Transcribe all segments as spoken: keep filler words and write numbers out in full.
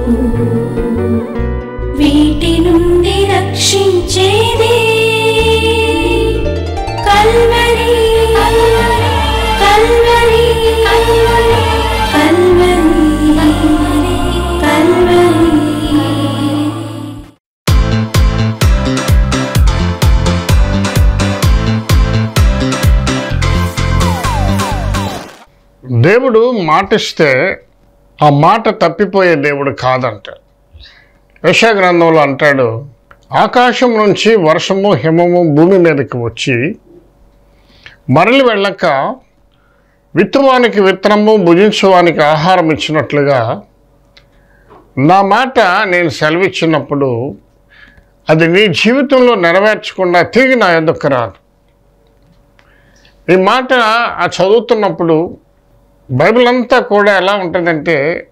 వీటి నుండి రక్షించేది కల్వరి కల్వరి కల్వరి కల్వరి. దేవుడు మాటిస్తే ఆ మాట తప్పిపోయే దేవుడు కాదంట. యెషయా గ్రంథంలో అంటాడు, ఆకాశం నుంచి వర్షము హిమము భూమి మీదకి వచ్చి మరలి వెళ్ళక విత్తువానికి విత్తనము భుజించువానికి ఆహారం ఇచ్చినట్లుగా నా మాట నేను సెలవిచ్చినప్పుడు అది నీ జీవితంలో నెరవేర్చకుండా తిరిగి నా యొద్దకు రాదు. ఈ మాట ఆ చదువుతున్నప్పుడు బైబిల్ అంతా కూడా ఎలా ఉంటుందంటే,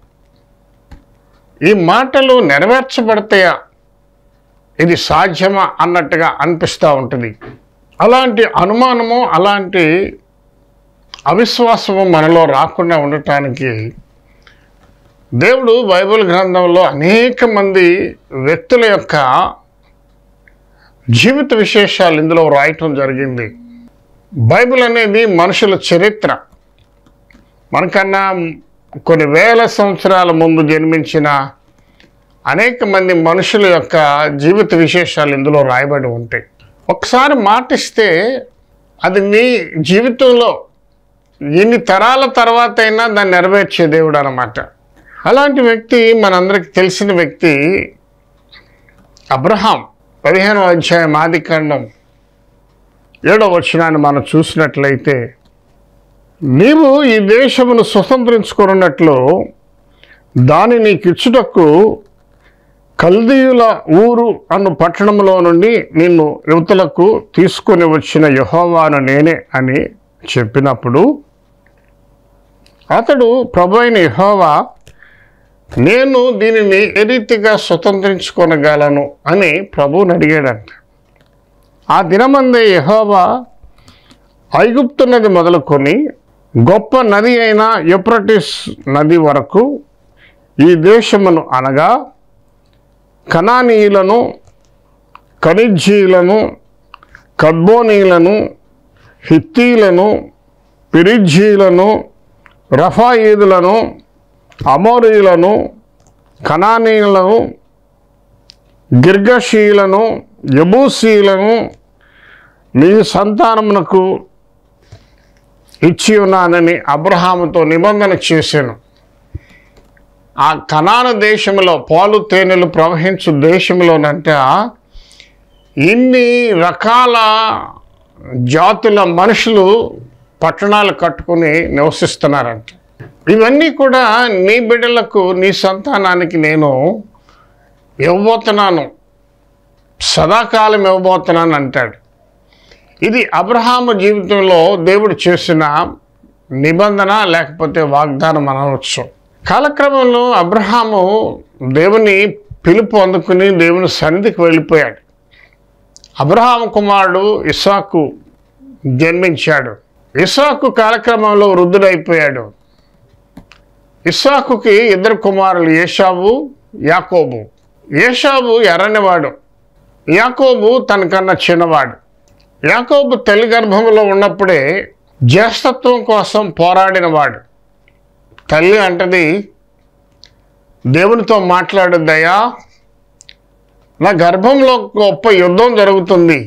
ఈ మాటలు నెరవేర్చబడతాయా, ఇది సాధ్యమా అన్నట్టుగా అనిపిస్తూ ఉంటుంది. అలాంటి అనుమానము, అలాంటి అవిశ్వాసము మనలో రాకుండా ఉండటానికి దేవుడు బైబిల్ గ్రంథంలో అనేక మంది వ్యక్తుల యొక్క జీవిత విశేషాలు ఇందులో రాయటం జరిగింది. బైబిల్ అనేది మనుషుల చరిత్ర. మనకన్నా కొన్ని వేల సంవత్సరాల ముందు జన్మించిన అనేక మంది మనుషుల యొక్క జీవిత విశేషాలు ఇందులో రాయబడి ఉంటాయి. ఒకసారి మాటిస్తే అది నీ జీవితంలో ఎన్ని తరాల తర్వాత అయినా దాన్ని నెరవేర్చే దేవుడు అన్నమాట. అలాంటి వ్యక్తి మనందరికి తెలిసిన వ్యక్తి అబ్రహాం. పదిహేనవ అధ్యాయం ఆదికాండం ఏడవ వచనాన్ని మనం చూసినట్లయితే, నీవు ఈ దేశమును స్వతంత్రించుకున్నట్లు దాని నీకిచ్చుటకు కల్దీయుల ఊరు అను పట్టణంలో నుండి నిన్ను యువతలకు తీసుకొని వచ్చిన యెహోవాను నేనే అని చెప్పినప్పుడు అతడు ప్రభు అయిన యెహోవా, నేను దీనిని ఏ రీతిగా స్వతంత్రించుకొనగలను అని ప్రభువుని అడిగాడంట. ఆ దినమందే యెహోవా ఐగుప్తు నది మొదలుకొని గొప్ప నది అయిన యూఫ్రటీస్ నది వరకు ఈ దేశమును అనగా కనానీయులను, కనిజ్జీయులను, కద్మోనీయులను, హిత్తీలను, పిరిజ్జీయులను, రఫాయీదులను, అమోరీయులను, కనానీయులను, గిర్గషీయులను, యబూసీయులను నీ సంతానమునకు ఇచ్చి ఉన్నానని అబ్రహాముతో నిబంధన చేశాను. ఆ కనాను దేశంలో, పాలు తేనెలు ప్రవహించు దేశంలోనంట ఇన్ని రకాల జాతుల మనుషులు పట్టణాలు కట్టుకుని నివసిస్తున్నారంట. ఇవన్నీ కూడా నీ బిడ్డలకు, నీ సంతానానికి నేను ఇవ్వబోతున్నాను, సదాకాలం ఇవ్వబోతున్నాను అంటాడు. ఇది అబ్రహాము జీవితంలో దేవుడు చేసిన నిబంధన, లేకపోతే వాగ్దానం అనవచ్చు. కాలక్రమంలో అబ్రహాము దేవుని పిలుపు అందుకుని దేవుని సన్నిధికి వెళ్ళిపోయాడు. అబ్రహాము కుమారుడు ఇస్సాకు జన్మించాడు. ఇస్సాకు కాలక్రమంలో వృద్ధుడైపోయాడు. ఇస్సాకుకి ఇద్దరు కుమారులు, ఏశావు, యాకోబు. ఏశావు ఎర్రనివాడు, యాకోబు తనకన్నా చిన్నవాడు. యాకోబు తల్లి గర్భంలో ఉన్నప్పుడే జ్యేష్ఠత్వం కోసం పోరాడినవాడు. తల్లి అంటది, దేవునితో మాట్లాడద్దయ్యా, నా గర్భంలో గొప్ప యుద్ధం జరుగుతుంది,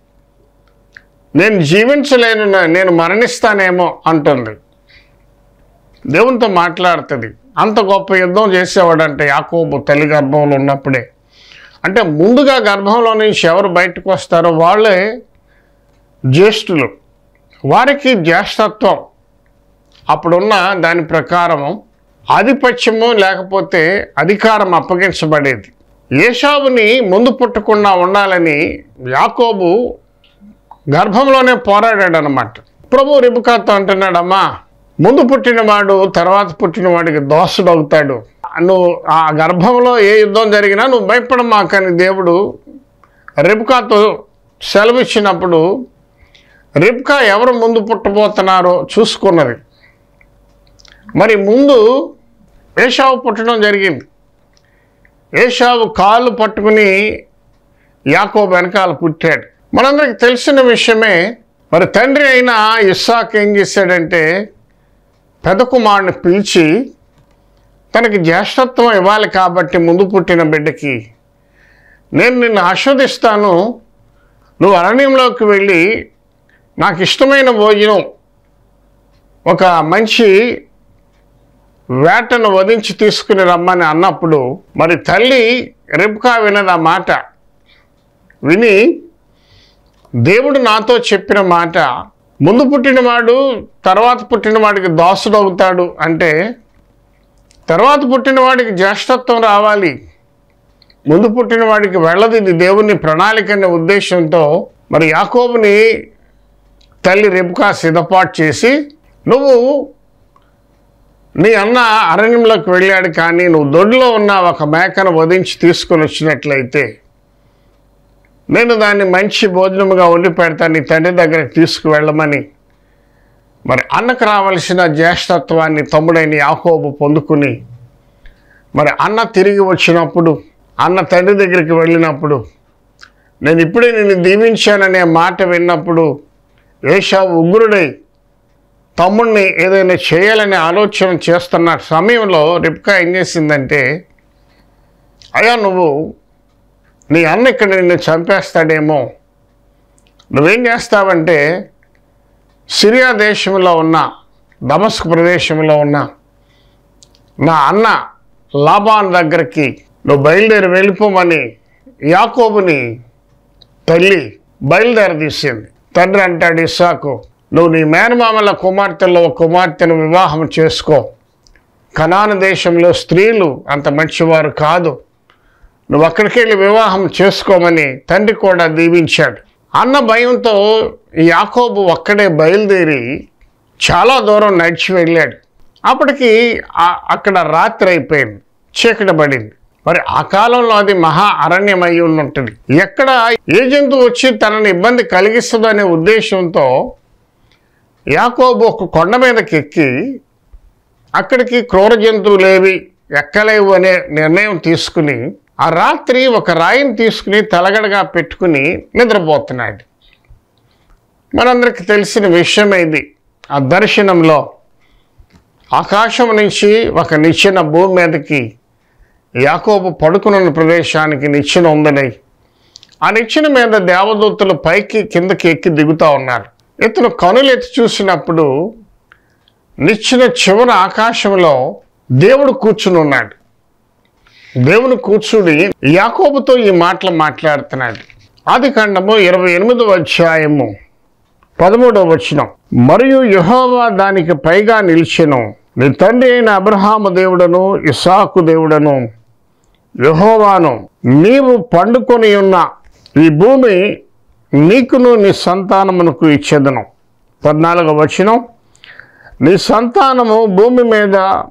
నేను జీవించలేను, నేను మరణిస్తానేమో అంటుంది. దేవునితో మాట్లాడుతుంది. అంత గొప్ప యుద్ధం చేసేవాడంటే యాకోబు తల్లి గర్భంలో ఉన్నప్పుడే. అంటే ముందుగా గర్భంలో నుంచి ఎవరు బయటకు వస్తారో వాళ్ళే జ్యేష్ఠులు. వారికి జ్యేష్ఠత్వం అప్పుడున్న దాని ప్రకారం ఆధిపత్యము లేకపోతే అధికారం అప్పగించబడేది. ఏశావుని ముందు పుట్టకుండా ఉండాలని యాకోబు గర్భంలోనే పోరాడాడు అన్నమాట. ప్రభు రిబకాతో అంటున్నాడమ్మా, ముందు పుట్టినవాడు తర్వాత పుట్టినవాడికి దోషుడు అవుతాడు, నువ్వు ఆ గర్భంలో ఏ యుద్ధం జరిగినా నువ్వు భయపడమాకని దేవుడు రిబ్కాతో సెలవిచ్చినప్పుడు రిబ్కా ఎవరు ముందు పుట్టబోతున్నారో చూసుకున్నది. మరి ముందు ఏశావు పుట్టడం జరిగింది. ఏశావు కాళ్ళు పట్టుకుని యాకోబు వెనకాల పుట్టాడు. మనందరికి తెలిసిన విషయమే. మరి తండ్రి అయిన ఇస్సాకు ఏం చేశాడంటే పెద్ద కుమారుని పిలిచి తనకి జ్యేష్ఠత్వం ఇవ్వాలి కాబట్టి ముందు పుట్టిన బిడ్డకి నేను నిన్ను ఆస్వాదిస్తాను, నువ్వు అరణ్యంలోకి వెళ్ళి నాకు ఇష్టమైన భోజనం ఒక మంచి వేటను వధించి తీసుకుని రమ్మని అన్నప్పుడు మరి తల్లి రిబ్కా వినది ఆ మాట. విని దేవుడు నాతో చెప్పిన మాట, ముందు పుట్టినవాడు తర్వాత పుట్టినవాడికి దాసుడు అవుతాడు అంటే తర్వాత పుట్టినవాడికి జ్యేష్ఠత్వం రావాలి, ముందు పుట్టినవాడికి వెళ్ళదు, ఇది దేవుని ప్రణాళిక అనే ఉద్దేశంతో మరి యాకోబుని తల్లి రిబ్కా సిద్ధపాటు చేసి, నువ్వు నీ అన్న అరణ్యంలోకి వెళ్ళాడు కానీ నువ్వు దొడ్లో ఉన్న ఒక మేకను వధించి తీసుకొని వచ్చినట్లయితే నేను దాన్ని మంచి భోజనముగా వండి పెడతాను, నీ తండ్రి దగ్గరికి తీసుకువెళ్ళమని మరి అన్నకు రావలసిన జ్యేష్ఠత్వాన్ని తమ్ముడైన యాకోబు పొందుకుని మరి అన్న తిరిగి వచ్చినప్పుడు అన్న తండ్రి దగ్గరికి వెళ్ళినప్పుడు నేను ఇప్పుడే నిన్ను దీవించాననే మాట విన్నప్పుడు ఏశావు ఉగ్రుడై తమ్ముడిని ఏదైనా చేయాలనే ఆలోచన చేస్తున్న సమయంలో రిబ్కా ఏం చేసిందంటే, అయ్యా నువ్వు నీ అన్న ఇక్కడ నిన్ను చంపేస్తాడేమో, నువ్వేం చేస్తావంటే సిరియా దేశంలో ఉన్న దమస్క్ ప్రదేశంలో ఉన్న నా అన్న లాబాన్ దగ్గరికి నువ్వు బయలుదేరి వెళ్ళిపోమని యాకోబుని తల్లి బయలుదేరి తీసింది. తండ్రి అంటాడు ఇస్సాకు, నువ్వు నీ మేనమామల కుమార్తెలో ఒక కుమార్తెను వివాహం చేసుకో, కనాను దేశంలో స్త్రీలు అంత మంచివారు కాదు, నువ్వు అక్కడికి వెళ్ళి వివాహం చేసుకోమని తండ్రి కూడా దీవించాడు. అన్న భయంతో యాకోబు ఒక్కడే బయలుదేరి చాలా దూరం నడిచి వెళ్ళాడు. అప్పటికి అక్కడ రాత్రి అయిపోయింది, చీకటి పడింది. మరి ఆ కాలంలో అది మహా అరణ్యం అయి ఉంటుంది. ఎక్కడ ఏ జంతువు వచ్చి తనని ఇబ్బంది కలిగిస్తుందో అనే ఉద్దేశంతో యాకోబు ఒక కొండ మీదకి ఎక్కి అక్కడికి క్రూర జంతువులేవి ఎక్కలేవు అనే నిర్ణయం తీసుకుని ఆ రాత్రి ఒక రాయిని తీసుకుని తలగడగా పెట్టుకుని నిద్రపోతున్నాడు. మనందరికి తెలిసిన విషయం ఇది. ఆ దర్శనంలో ఆకాశం నుంచి ఒక నిచ్చెన భూమి మీదకి యాకోబు పడుకున్న ప్రదేశానికి నిచ్చెన ఉందని, ఆ నిచ్చెన మీద దేవదూతలు పైకి కిందకి ఎక్కి దిగుతూ ఉన్నారు. ఇతను కనులు ఎత్తి చూసినప్పుడు నిచ్చెన చివర ఆకాశంలో దేవుడు కూర్చుని ఉన్నాడు. దేవుని కూర్చుని యాకోబుతో ఈ మాటలు మాట్లాడుతున్నాడు. ఆది కాండము ఇరవై ఎనిమిదవ అధ్యాయము పదమూడవ వచనం, మరియు యెహోవా దానికి పైగా నిలిచెను, నీ తండ్రి అయిన అబ్రహాము దేవుడను ఇస్సాకు దేవుడను యెహోవాను, నీవు పండుకొని ఉన్న ఈ భూమి నీకును నీ సంతానమునకు ఇచ్చేదను. పద్నాలుగవ వచనం, నీ సంతానము భూమి మీద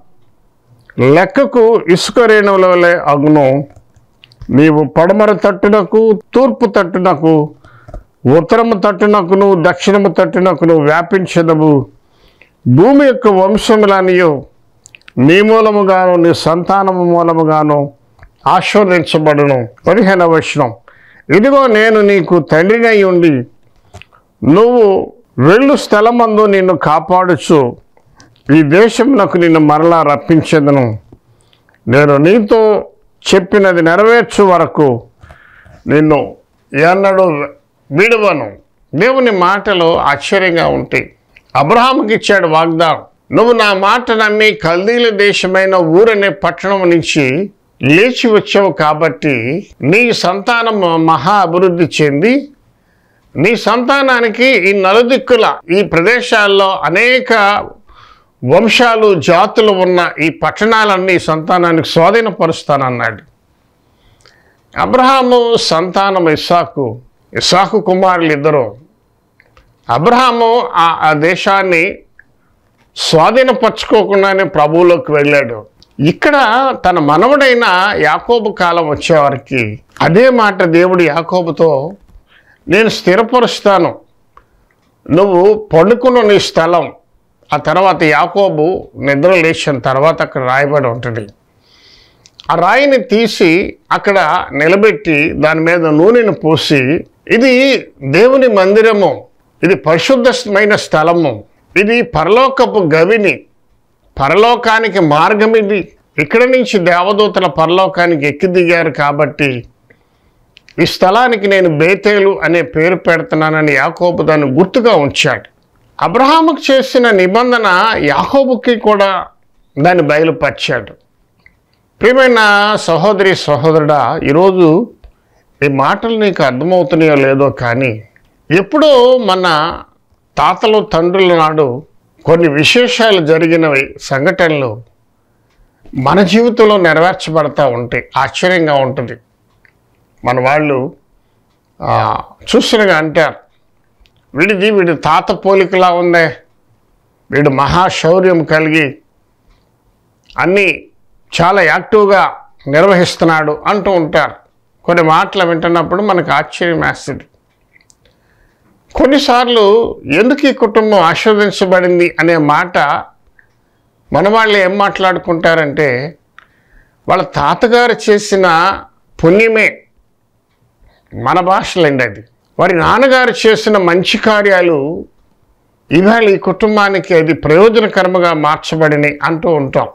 లెక్కకు ఇసుక రేణువుల వలె అగును, నీవు పడమర తట్టునకు తూర్పు తట్టునకు ఉత్తరము తట్టునకును దక్షిణము తట్టునకును వ్యాపించదవు, భూమి యొక్క వంశములనియు నీ మూలముగాను నీ సంతానము మూలముగాను ఆశీర్వదించబడును. పదిహేనవ వచనం, ఇదిగో నేను నీకు తండ్రినై ఉండి నువ్వు వెళ్ళు స్థలమందు నిన్ను కాపాడుచు ఈ దేశమునకు నిన్ను మరలా రప్పించేదను, నేను నీతో చెప్పినది నెరవేర్చు వరకు నిన్ను ఎన్నడూ విడువను. దేవుని మాటలు ఆశ్చర్యంగా ఉంటాయి. అబ్రహాముకి ఇచ్చాడు వాగ్దానం, నువ్వు నా మాట నమ్మి కల్దీల దేశమైన ఊరనే పట్టణం నుంచి లేచి వచ్చావు కాబట్టి నీ సంతానం మహా అభివృద్ధి చెంది నీ సంతానానికి ఈ నలుదిక్కుల ఈ ప్రదేశాల్లో అనేక వంశాలు జాతులు ఉన్న ఈ పట్టణాలన్నీ సంతానానికి స్వాధీనపరుస్తానన్నాడు. అబ్రహాము సంతానం ఇస్సాకు, ఇస్సాకు కుమారులు ఇద్దరు. అబ్రహాము ఆ దేశాన్ని స్వాధీనపరచుకోకుండానే ప్రభువులోకి వెళ్ళాడు. ఇక్కడ తన మనవడైన యాకోబు కాలం వచ్చేవారికి అదే మాట దేవుడు యాకోబుతో, నేను స్థిరపరుస్తాను, నువ్వు పండుకున్న నీ స్థలం. ఆ తర్వాత యాకోబు నిద్ర లేచిన తర్వాత అక్కడ రాయబడి ఉంటుంది, ఆ రాయిని తీసి అక్కడ నిలబెట్టి దాని మీద నూనెను పోసి, ఇది దేవుని మందిరము, ఇది పరిశుద్ధమైన స్థలము, ఇది పరలోకపు గవిని, పరలోకానికి మార్గం ఇది, ఇక్కడ నుంచి దేవదూతల పరలోకానికి ఎక్కి దిగారు కాబట్టి ఈ స్థలానికి నేను బేతేలు అనే పేరు పెడుతున్నానని యాకోబు దాన్ని గుర్తుగా ఉంచాడు. అబ్రహాముకు చేసిన నిబంధన యాకోబుకి కూడా దాన్ని బయలుపరిచాడు. ప్రియమైన సహోదరి సహోదరుడా, ఈరోజు ఈ మాటలు నీకు అర్థమవుతున్నాయో లేదో కానీ, ఎప్పుడో మన తాతలు తండ్రుల నాడు కొన్ని విశేషాలు జరిగినవి సంఘటనలు మన జీవితంలో నెరవేర్చబడతా ఉంటాయి. ఆశ్చర్యంగా ఉంటుంది. మన వాళ్ళు చూసినగా అంటారు, వీడిది వీడి తాత పోలికలా ఉందే, వీడు మహాశౌర్యం కలిగి అన్నీ చాలా యాక్టివ్గా నిర్వహిస్తున్నాడు అంటూ ఉంటారు. కొన్ని మాటలు వింటున్నప్పుడు మనకు ఆశ్చర్యం వేస్తుంది. కొన్నిసార్లు ఎందుకు ఈ కుటుంబం ఆశీర్వదించబడింది అనే మాట మన వాళ్ళు ఏం మాట్లాడుకుంటారంటే, వాళ్ళ తాతగారు చేసిన పుణ్యమే, మన భాషలండి అది, వారి నాన్నగారు చేసిన మంచి కార్యాలు ఇవాళ ఈ కుటుంబానికి అది ప్రయోజనకరంగా మార్చబడినాయి అంటూ ఉంటాం.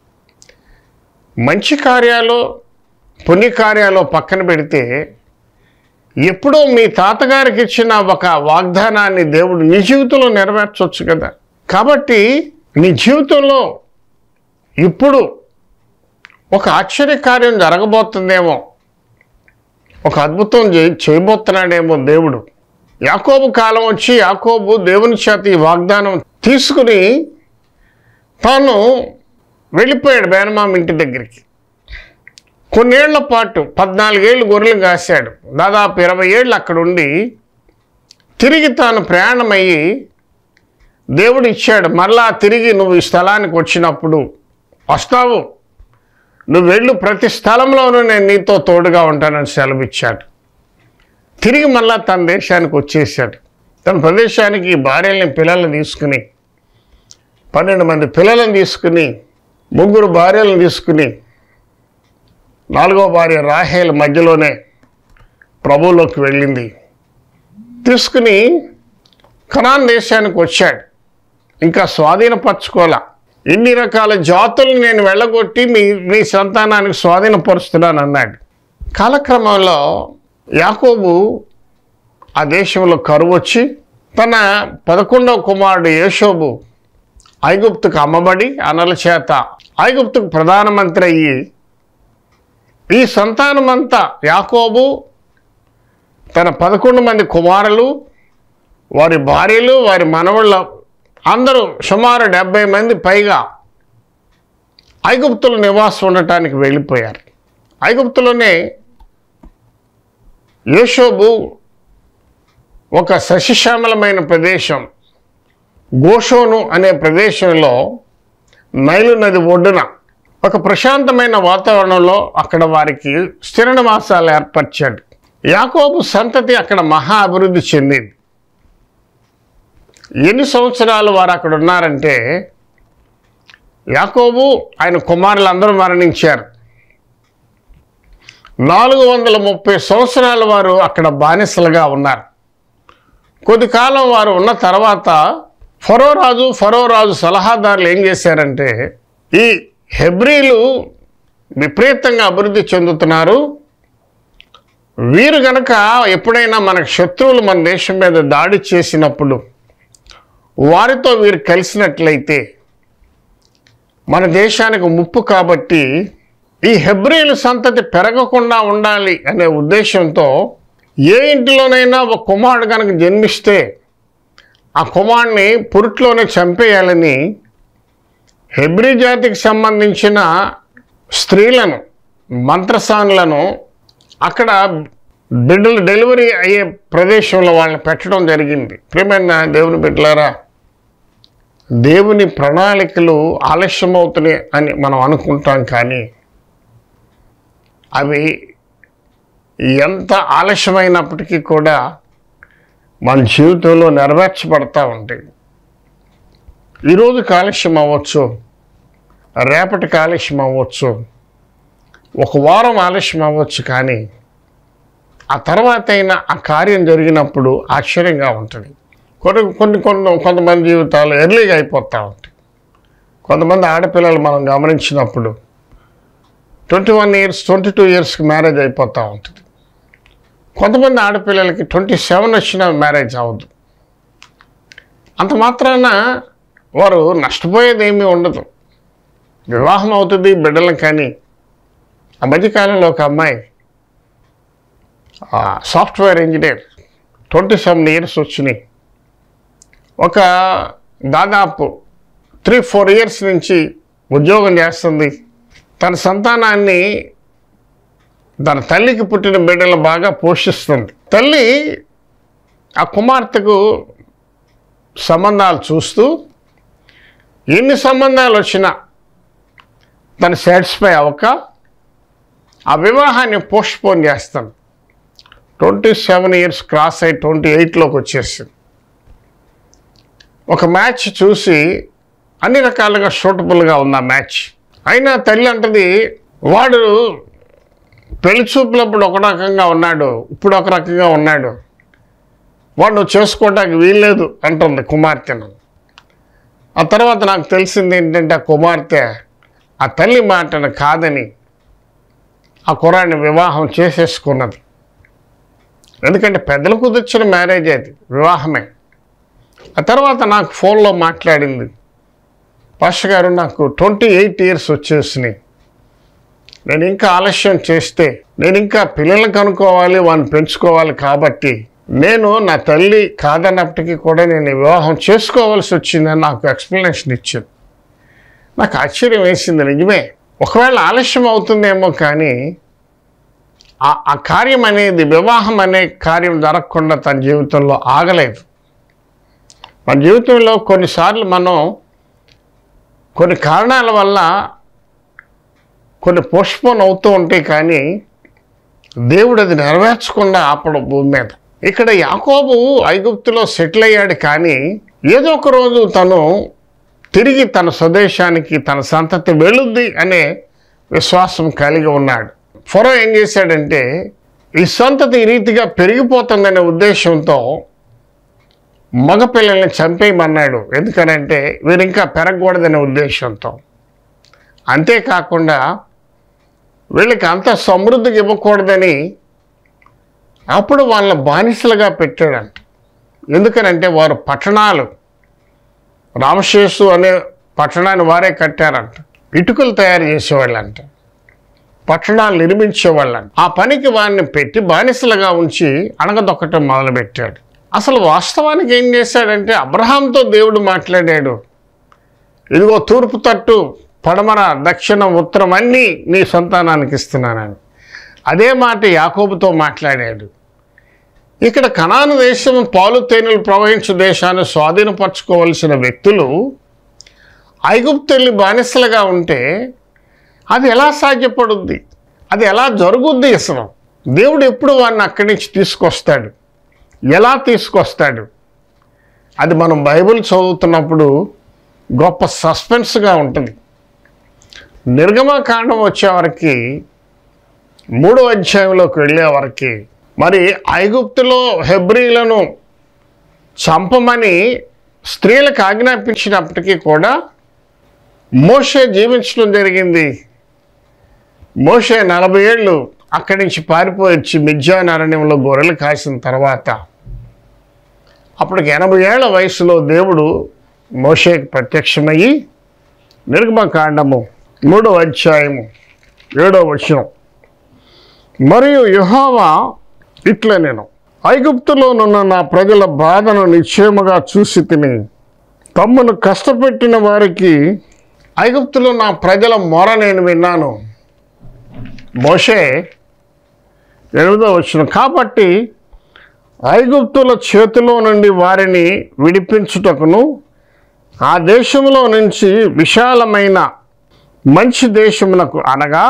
మంచి కార్యాలు పుణ్యకార్యాలు పక్కన పెడితే, ఎప్పుడో మీ తాతగారికి ఇచ్చిన ఒక వాగ్దానాన్ని దేవుడు నీ జీవితంలో నెరవేర్చవచ్చు కదా. కాబట్టి నీ జీవితంలో ఇప్పుడు ఒక ఆశ్చర్యకార్యం జరగబోతుందేమో, ఒక అద్భుతం చేయబోతున్నాడేమో దేవుడు. యాకోబు కాలం వచ్చి యాకోబు దేవుని చేత ఈ వాగ్దానం తీసుకుని తాను వెళ్ళిపోయాడు మేనమామ ఇంటి దగ్గరికి. కొన్నేళ్ల పాటు పద్నాలుగేళ్ళు గొర్రెలు కాశాడు. దాదాపు ఇరవై ఏళ్ళు అక్కడ ఉండి తిరిగి తాను ప్రయాణమయ్యి దేవుడు ఇచ్చాడు, మరలా తిరిగి నువ్వు ఈ స్థలానికి వచ్చినప్పుడు వస్తావు, నువ్వు వెళ్ళు, ప్రతి స్థలంలోనూ నేను నీతో తోడుగా ఉంటానని సెలవిచ్చాడు. తిరిగి మళ్ళా తన దేశానికి వచ్చేసాడు. తన ప్రదేశానికి భార్యల్ని పిల్లల్ని తీసుకుని, పన్నెండు మంది పిల్లలను తీసుకుని, ముగ్గురు భార్యలను తీసుకుని, నాలుగో భార్య రాహేల్ మధ్యలోనే ప్రభువులోకి వెళ్ళింది. తీసుకుని కనాన్ దేశానికి వచ్చాడు. ఇంకా స్వాధీనపరచుకోలే. ఇన్ని రకాల జాతులు నేను వెళ్ళగొట్టి మీ మీ సంతానానికి స్వాధీనపరుస్తున్నాను అన్నాడు. కాలక్రమంలో యాకోబు ఆ దేశంలో కరువు వచ్చి తన పదకొండవ కుమారుడు యోషోబు ఐగుప్తుకు అమ్మబడి అనల చేత ఐగుప్తుకు ప్రధానమంత్రి అయ్యి, ఈ సంతానమంతా యాకోబు తన పదకొండు మంది కుమారులు, వారి భార్యలు, వారి మనవళ్ళ అందరూ సుమారు డెబ్బై మంది పైగా ఐగుప్తులో నివాసం ఉండటానికి వెళ్ళిపోయారు. ఐగుప్తులోనే యోషోబు ఒక సస్యశ్యామలమైన ప్రదేశం గోషోను అనే ప్రదేశంలో నైలు నది ఒడ్డున ఒక ప్రశాంతమైన వాతావరణంలో అక్కడ వారికి స్థిర నివాసాలు ఏర్పరిచాడు. యాకోబు సంతతి అక్కడ మహా అభివృద్ధి చెందింది. ఎన్ని సంవత్సరాలు వారు అక్కడ ఉన్నారంటే, యాకోబు ఆయన కుమారులందరూ మరణించారు. నాలుగు వందల ముప్పై సంవత్సరాలు వారు అక్కడ బానిసలుగా ఉన్నారు. కొద్ది కాలం వారు ఉన్న తర్వాత ఫరో రాజు ఫరో రాజు సలహాదారులు ఏం చేశారంటే, ఈ హెబ్రీలు విపరీతంగా అభివృద్ధి చెందుతున్నారు, వీరు గనక ఎప్పుడైనా మనకు శత్రువులు మన దేశం మీద దాడి చేసినప్పుడు వారితో వీరు కలిసినట్లయితే మన దేశానికి ముప్పు, కాబట్టి ఈ హెబ్రీల సంతతి పెరగకుండా ఉండాలి అనే ఉద్దేశంతో ఏ ఇంటిలోనైనా ఒక కుమారుడు కనుక జన్మిస్తే ఆ కుమారుడిని పురుట్లోనే చంపేయాలని హెబ్రీ జాతికి సంబంధించిన స్త్రీలను, మంత్రసానులను అక్కడ బిడ్డలు డెలివరీ అయ్యే ప్రదేశంలో వాళ్ళని పెట్టడం జరిగింది. ప్రియమైన దేవుని బిడ్డలారా, దేవుని ప్రణాళికలు ఆలస్యమవుతున్నాయి అని మనం అనుకుంటాం, కానీ అవి ఎంత ఆలస్యమైనప్పటికీ కూడా మన జీవితంలో నెరవేర్చబడతా ఉంటాయి. ఈరోజు కాలుష్యం అవ్వచ్చు, రేపటి కాలుష్యం అవ్వచ్చు, ఒక వారం ఆలస్యం అవ్వచ్చు, కానీ ఆ తర్వాత అయినా ఆ కార్యం జరిగినప్పుడు ఆశ్చర్యంగా ఉంటుంది. కొన్ని కొన్ని కొన్ని కొంతమంది జీవితాలు ఎర్లీగా అయిపోతూ ఉంటాయి. కొంతమంది ఆడపిల్లలు మనం గమనించినప్పుడు twenty one years twenty two ఇయర్స్కి మ్యారేజ్ అయిపోతూ ఉంటుంది. కొంతమంది ఆడపిల్లలకి ట్వంటీ సెవెన్ వచ్చిన మ్యారేజ్ అవ్వదు. అంత మాత్రాన వారు నష్టపోయేది ఏమీ ఉండదు. వివాహం అవుతుంది, బిడ్డలు. కానీ ఆ మధ్యకాలంలో ఒక అమ్మాయి software engineer, twenty seven years వచ్చినాయి. ఒక దాదాపు త్రీ ఫోర్ ఇయర్స్ నుంచి ఉద్యోగం చేస్తుంది. తన సంతానాన్ని, తన తల్లికి పుట్టిన బిడ్డలు బాగా పోషిస్తుంది. తల్లి ఆ కుమార్తెకు సంబంధాలు చూస్తూ ఎన్ని సంబంధాలు వచ్చినా తను సాటిస్ఫై అవ్వక ఆ వివాహాన్ని పోస్ట్పోన్ చేస్తాను. ట్వంటీ సెవెన్ ఇయర్స్ క్రాస్ అయి ట్వంటీ ఎయిట్లోకి వచ్చేసింది. ఒక మ్యాచ్ చూసి అన్ని రకాలుగా సూటబుల్గా ఉంది ఆ మ్యాచ్. అయినా తల్లి అంటది, వాడు పెళ్లి చూపులప్పుడు ఒక రకంగా ఉన్నాడు, ఇప్పుడు ఒక రకంగా ఉన్నాడు, వాడు నువ్వు చేసుకోవడానికి వీల్లేదు అంటుంది కుమార్తెను. ఆ తర్వాత నాకు తెలిసింది ఏంటంటే ఆ కుమార్తె ఆ తల్లి మాటను కాదని ఆ కుర్రాడిని వివాహం చేసేసుకున్నది. ఎందుకంటే పెద్దలు కుదిర్చిన మ్యారేజ్ అది, వివాహమే. ఆ తర్వాత నాకు ఫోన్లో మాట్లాడింది, పాస్టర్ గారు నాకు ట్వంటీ ఎయిట్ ఇయర్స్ వచ్చేసినాయి, నేను ఇంకా ఆలస్యం చేస్తే నేను ఇంకా పిల్లల్ని కనుక్కోవాలి, వాడిని పెంచుకోవాలి, కాబట్టి నేను నా తల్లి కాదన్నప్పటికీ కూడా నేను వివాహం చేసుకోవాల్సి వచ్చిందని నాకు ఎక్స్ప్లెనేషన్ ఇచ్చింది. నాకు ఆశ్చర్యం వేసింది. నిజమే, ఒకవేళ ఆలస్యం అవుతుందేమో, కానీ ఆ కార్యం అనేది, వివాహం అనే కార్యం జరగకుండా తన జీవితంలో ఆగలేదు. మన జీవితంలో కొన్నిసార్లు మనం కొన్ని కారణాల వల్ల కొన్ని పోస్ట్పోన్ అవుతూ ఉంటాయి, కానీ దేవుడు అది నెరవేర్చకుండా ఆపడం భూమి మీద. ఇక్కడ యాకోబు ఐగుప్తులో సెటిల్ అయ్యాడు, కానీ ఏదో ఒక రోజు తను తిరిగి తన స్వదేశానికి తన సంతతి వెళ్ళుద్ది అనే విశ్వాసం కలిగి ఉన్నాడు. ఫరో ఏం చేశాడంటే ఈ సంతతి ఈ రీతిగా పెరిగిపోతుందనే ఉద్దేశంతో మగపిల్లల్ని చంపేయమన్నాడు. ఎందుకనంటే వీరు ఇంకా పెరగకూడదనే ఉద్దేశంతో. అంతేకాకుండా వీళ్ళకి అంత సమృద్ధికి ఇవ్వకూడదని అప్పుడు వాళ్ళని బానిసలుగా పెట్టాడంట. ఎందుకనంటే వారు పట్టణాలు, రామశేషు అనే పట్టణాన్ని వారే కట్టారంట, ఇటుకలు తయారు చేసేవాళ్ళంట, పట్టణాలు నిర్మించేవాళ్ళంట. ఆ పనికి వారిని పెట్టి బానిసలుగా ఉంచి అణగదొక్కటం మొదలుపెట్టాడు. అసలు వాస్తవానికి ఏం చేశాడంటే అబ్రహాంతో దేవుడు మాట్లాడాడు, ఇదిగో తూర్పు తట్టు, పడమర, దక్షిణం, ఉత్తరం అన్నీ నీ సంతానానికి ఇస్తున్నానని. అదే మాట యాకోబుతో మాట్లాడాడు. ఇక్కడ కనాను దేశం పాలు తేనెలు ప్రవహించు దేశాన్ని స్వాధీనపరచుకోవలసిన వ్యక్తులు ఐగుప్తుల్ని బానిసలుగా ఉంటే అది ఎలా సాధ్యపడుద్ది? అది ఎలా జరుగుద్ది? అసలు దేవుడు ఎప్పుడు వాడిని అక్కడి నుంచి తీసుకొస్తాడు? ఎలా తీసుకొస్తాడు? అది మనం బైబిల్ చదువుతున్నప్పుడు గొప్ప సస్పెన్స్గా ఉంటుంది. నిర్గమకాండం వచ్చేవరకు, మూడో అధ్యాయంలోకి వెళ్ళేవరకు, మరి ఐగుప్తులో హెబ్రీలను చంపమని స్త్రీలకు ఆజ్ఞాపించినప్పటికీ కూడా మోషే జీవించడం జరిగింది. మోషే నలభై ఏళ్ళు అక్కడి నుంచి పారిపోయి వచ్చి మిద్యాను అరణ్యంలో గొర్రెలు కాసిన తర్వాత అప్పటికి ఎనభై ఏళ్ల వయసులో దేవుడు మోషేకి ప్రత్యక్షమయ్యి నిర్గమకాండము మూడో అధ్యాయము ఏడో వచనం, మరియు యెహోవా ఇట్లా, నేను ఐగుప్తులోనున్న నా ప్రజల బాధను నిశ్చయముగా చూసి తిని తమ్మును కష్టపెట్టిన వారికి ఐగుప్తులో నా ప్రజల మొర నేను విన్నాను. మోషే ఎనిమిదో వచనం, కాబట్టి ఐగుప్తుల చేతిలో నుండి వారిని విడిపించుటకును ఆ దేశంలో నుంచి విశాలమైన మంచి దేశమునకు, అనగా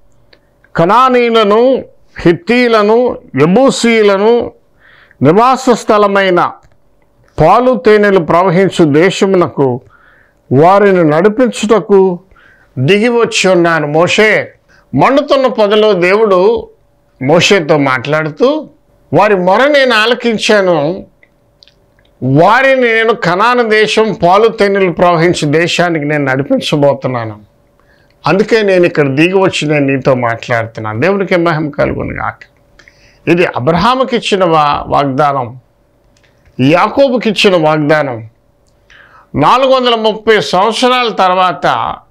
కనానీయులను, హిత్తీలను, యెబూసీయులను నివాస స్థలమైన పాలు తేనెలు ప్రవహించు దేశమునకు వారిని నడిపించుటకు దిగి వచ్చి ఉన్నాను. మోషే, మండుతున్న పొదలో దేవుడు మోషేతో మాట్లాడుతూ, వారి మొర నేను ఆలకించాను, వారిని నేను కనాను దేశం పాలు తేనెలు ప్రవహించే దేశానికి నేను నడిపించబోతున్నాను. అందుకే నేను ఇక్కడ దిగి వచ్చి నేను నీతో మాట్లాడుతున్నాను. దేవునికి మహిమ కలుగును గాక. ఇది అబ్రహాముకి ఇచ్చిన వా వాగ్దానం యాకోబుకి ఇచ్చిన వాగ్దానం. నాలుగు వందల ముప్పై సంవత్సరాల తర్వాత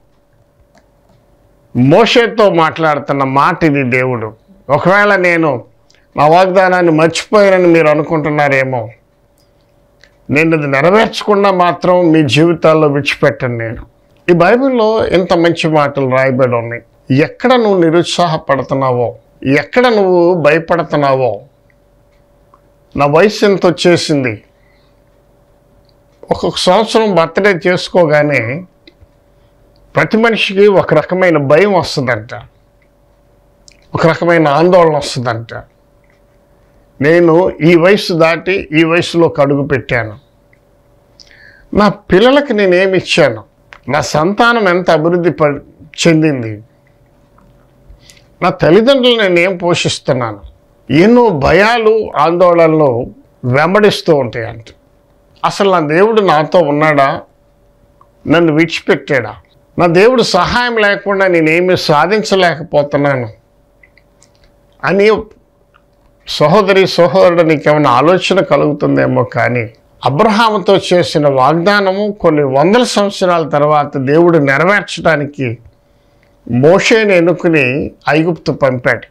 మోషేతో మాట్లాడుతున్న మాట ఇది. దేవుడు ఒకవేళ నేను నా వాగ్దానాన్ని మర్చిపోయానని మీరు అనుకుంటున్నారేమో, నేను అది నెరవేర్చకుండా మాత్రం మీ జీవితాల్లో విడిచిపెట్టను నేను. ఈ బైబిల్లో ఇంత మంచి మాటలు రాయబడి ఉన్నాయి. ఎక్కడ నువ్వు నిరుత్సాహపడుతున్నావో, ఎక్కడ నువ్వు భయపడుతున్నావో, నా వయసు ఎంత వచ్చేసింది, ఒక్కొక్క సంవత్సరం బర్త్డే చేసుకోగానే ప్రతి మనిషికి ఒక రకమైన భయం వస్తుందంట, ఒక రకమైన ఆందోళన వస్తుందంట. నేను ఈ వయసు దాటి ఈ వయసులోకి అడుగు పెట్టాను, నా పిల్లలకి నేనేమి ఇచ్చాను, నా సంతానం ఎంత అభివృద్ధి ప చెందింది, నా తల్లిదండ్రులు నేనేం పోషిస్తున్నాను. ఎన్నో భయాలు ఆందోళనలు వెంబడిస్తూ ఉంటాయంట. అసలు నా దేవుడు నాతో ఉన్నాడా, నన్ను విడిచిపెట్టాడా, నా దేవుడు సహాయం లేకుండా నేనేమీ సాధించలేకపోతున్నాను అని సహోదరి సహోదరుడు నీకేమైనా ఆలోచన కలుగుతుందేమో. కానీ అబ్రహాముతో చేసిన వాగ్దానము కొన్ని వందల సంవత్సరాల తర్వాత దేవుడు నెరవేర్చడానికి మోషేని ఎన్నుకుని ఐగుప్తు పంపాడు.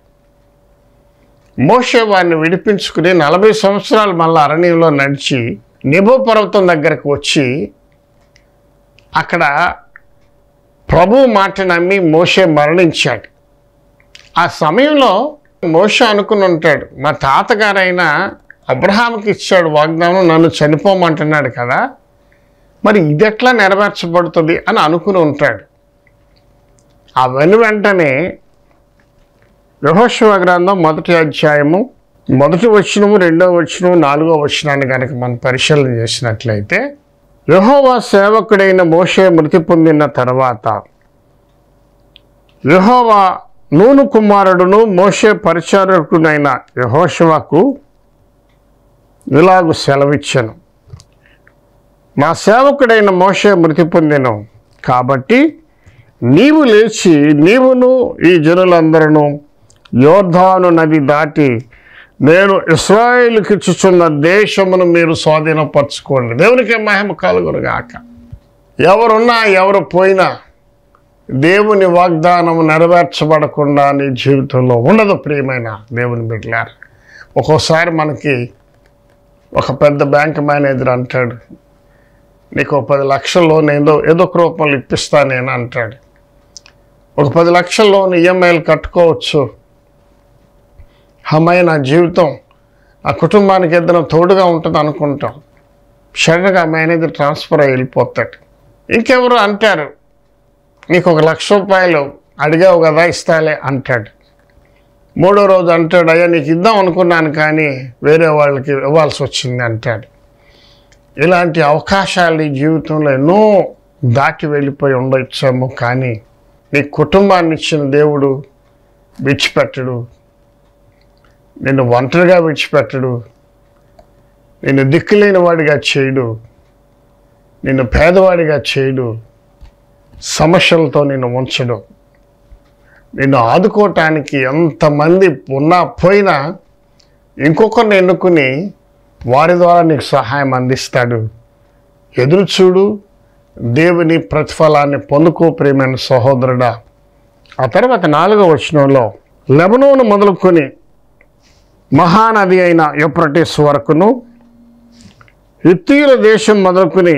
మోషే వారిని విడిపించుకుని నలభై సంవత్సరాలు మళ్ళీ అరణ్యంలో నడిచి నెబో పర్వతం దగ్గరకు వచ్చి అక్కడ ప్రభువు మాట నమ్మి మోషే మరణించాడు. ఆ సమయంలో మోషే అనుకుని ఉంటాడు, మా తాతగారైన అబ్రహాముకి ఇచ్చాడు వాగ్దానం, నన్ను చనిపోమంటున్నాడు కదా, మరి ఇది ఎట్లా నెరవేర్చబడుతుంది అని అనుకుని ఉంటాడు. ఆ వెను వెంటనే యెహోషువ గ్రంథం మొదటి అధ్యాయము మొదటి వచనము రెండవ వచనము నాలుగో వచనాన్ని కనుక మనం పరిశీలన చేసినట్లయితే, యెహోవా సేవకుడైన మోషే మృతి పొందిన తర్వాత యెహోవా నూను కుమారుడును మోషే పరిచారకుడైన యెహోషువకు ఇలాగు సెలవిచ్చాను, మా సేవకుడైన మోషే మృతి పొందెను కాబట్టి నీవు లేచి నీవును ఈ జనులందరూ యోర్దాను నది దాటి నేను ఇశ్రాయేలుకి ఇచ్చుచున్న దేశమును మీరు స్వాధీనపరచుకోండి. దేవునికి మహిమ కలుగును గాక. ఎవరున్నా ఎవరు పోయినా దేవుని వాగ్దానము నెరవేర్చబడకుండా నీ జీవితంలో ఉండదు. ప్రియమైన దేవుని బిడ్డలారా, ఒక్కోసారి మనకి ఒక పెద్ద బ్యాంక్ మేనేజర్ అంటాడు, నీకు ఒక పది లక్షల లోన్ ఏదో ఏదో ఒక రూపంలో ఇప్పిస్తా నేను అంటాడు. ఒక పది లక్షల లోన్ ఈఎంఐలు కట్టుకోవచ్చు, అమ్మాయి నా జీవితం ఆ కుటుంబానికి ఏదైనా తోడుగా ఉంటుంది అనుకుంటాం. సడన్గా మేనేజర్ ట్రాన్స్ఫర్ అయ్యి వెళ్ళిపోతాడు. ఇంకెవరు అంటారు, నీకు ఒక లక్ష రూపాయలు అడిగావు కదా ఇస్తాలే అంటాడు. మూడో రోజు అంటాడు, అయ్యా నీకు ఇద్దాం అనుకున్నాను కానీ వేరే వాళ్ళకి ఇవ్వాల్సి వచ్చింది అంటాడు. ఇలాంటి అవకాశాలు ఈ జీవితంలో ఎన్నో దాటి వెళ్ళిపోయి ఉండొచ్చాము. కానీ నీ కుటుంబాన్ని ఇచ్చిన దేవుడు విడిచిపెట్టడు, నిన్ను ఒంటరిగా విడిచిపెట్టడు, నిన్ను దిక్కులేని వాడిగా చేయడు, నిన్ను పేదవాడిగా చేయడు, సమస్యలతో నిన్ను ఉంచడు. నిన్ను ఆదుకోవటానికి ఎంతమంది ఉన్నా పోయినా ఇంకొకరిని ఎన్నుకుని వారి ద్వారా నీకు సహాయం అందిస్తాడు. ఎదురు చూడు, దేవుని ప్రతిఫలాన్ని పొందుకో ప్రియమైన సహోదరుడా. ఆ తర్వాత నాలుగో వచనంలో, లెబనోను మొదలుకొని మహానది అయిన యూఫ్రటీస్ వరకును, హిత్తీయుల దేశం మొదలుకొని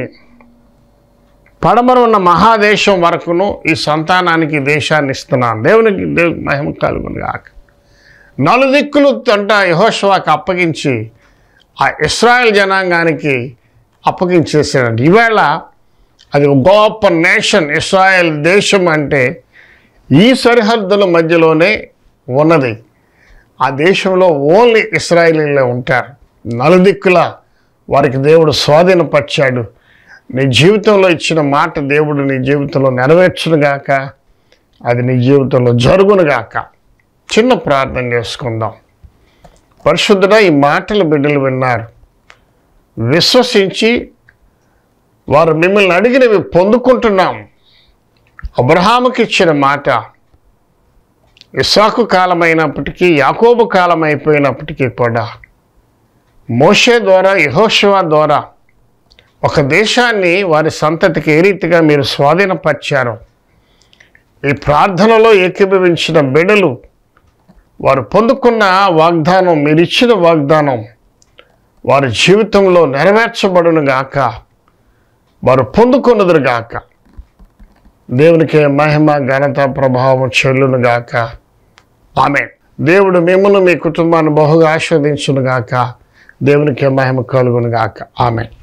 పడమర ఉన్న మహాదేశం వరకును ఈ సంతానానికి దేశాన్ని ఇస్తున్నాను. దేవునికి దేవు మహిమ కలుగును గాక. నలుదిక్కులు అంట యెహోషువకు అప్పగించి ఆ ఇశ్రాయేల్ జనాంగానికి అప్పగించేసాడు. ఈవేళ అది ఒక గొప్ప నేషన్. ఇశ్రాయేల్ దేశం అంటే ఈ సరిహద్దుల మధ్యలోనే ఉన్నది. ఆ దేశంలో ఓన్లీ ఇశ్రాయేలీలే ఉంటారు. నలుదిక్కుల వారికి దేవుడు స్వాధీనపరిచాడు. నీ జీవితంలో ఇచ్చిన మాట దేవుడు నీ జీవితంలో నెరవేర్చునుగాక. అది నీ జీవితంలో జరుగునుగాక. చిన్న ప్రార్థన చేసుకుందాం. పరిశుద్ధుడా, ఈ మాటలు బిడ్డలు విన్నారు, విశ్వసించి వారు మిమ్మల్ని అడిగినవి పొందుకుంటున్నాం. అబ్రహాముకి ఇచ్చిన మాట ఇస్సాకు కాలమైనప్పటికీ, యాకోబు కాలం అయిపోయినప్పటికీ కూడా మోషే ద్వారా, యెహోషువ ద్వారా ఒక దేశాన్ని వారి సంతతికి ఏ రీతిగా మీరు స్వాధీనపరిచారో, ఈ ప్రార్థనలో ఏకీభవించిన బిడ్డలు వారు పొందుకున్న వాగ్దానం, మీరు ఇచ్చిన వాగ్దానం వారి జీవితంలో నెరవేర్చబడును గాక, వారు పొందుకున్నదురు గాక. దేవునికి మహిమ, ఘనత, ప్రభావం చెల్లును గాక. ఆమేన్. దేవుడు మిమ్మల్ని మీ కుటుంబాన్ని బహుగా ఆశీర్వదించును గాక. దేవునికి మహిమ కలుగును గాక. ఆమేన్.